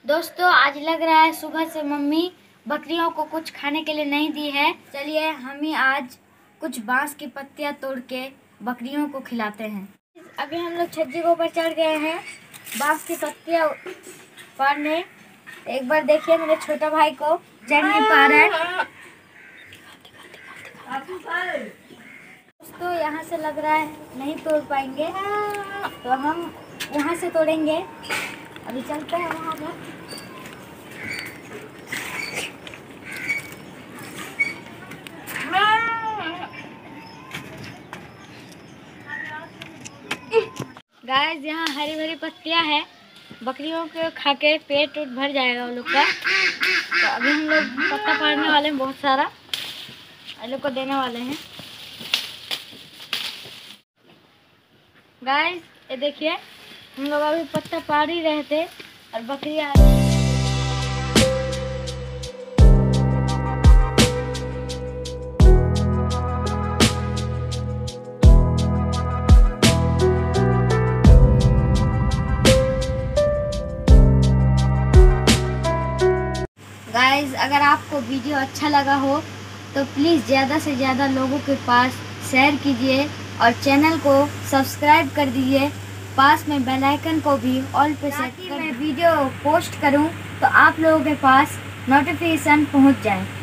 दोस्तों आज लग रहा है सुबह से मम्मी बकरियों को कुछ खाने के लिए नहीं दी है। चलिए हम ही आज कुछ बांस की पत्तियां तोड़ के बकरियों को खिलाते हैं। अभी हम लोग छज्जे के ऊपर चढ़ गए हैं बांस की पत्तियां पाड़ने। एक बार देखिए मेरे छोटा भाई को चढ़ नहीं पा रहा है। दोस्तों यहाँ से लग रहा है नहीं तोड़ पाएंगे तो हम यहाँ से तोड़ेंगे। अभी चलते हैं वहाँ पर। गाइस यहाँ हरी भरी पत्तियाँ हैं, बकरियों को खा के पेट उट भर जाएगा उन लोग का। तो अभी हम लोग पत्ता फाड़ने वाले हैं, बहुत सारा उन लोग को देने वाले हैं। गाइस ये देखिए हम लोग अभी पत्ता फाड़ ही रहे थे और बकरियाँ गाइस अगर आपको वीडियो अच्छा लगा हो तो प्लीज़ ज़्यादा से ज़्यादा लोगों के पास शेयर कीजिए और चैनल को सब्सक्राइब कर दीजिए। पास में बेल आइकन को भी ऑल पे सेट कर, मैं वीडियो पोस्ट करूं तो आप लोगों के पास नोटिफिकेशन पहुंच जाए।